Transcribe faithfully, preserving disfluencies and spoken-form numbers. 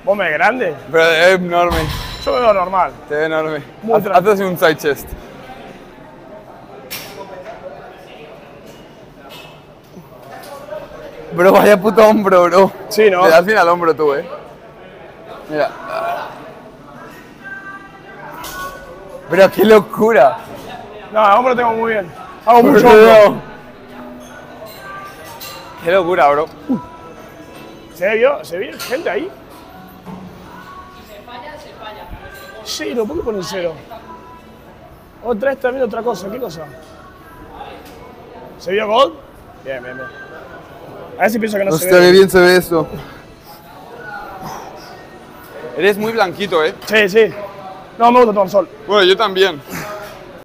Hombre, grande. Pero es enorme. Yo me veo normal. Te ve enorme. Muy Haz, haz así un side chest. Bro, vaya puto hombro, bro. Sí, ¿no? Le das bien al hombro tú, eh. Mira. Pero qué locura. No, el hombro lo tengo muy bien. Hago mucho Bro. hombro. Qué locura, bro. ¿Se vio? ¿Se vio gente ahí? Cero, ¿por qué ponen cero? Otra vez también otra cosa, ¿qué cosa? ¿Se vio gol? Bien, bien, bien. A ver si pienso que no Hostia, se ve. qué bien se ve esto. Eres muy blanquito, eh. Sí, sí. No, me gusta tomar sol. Bueno, yo también.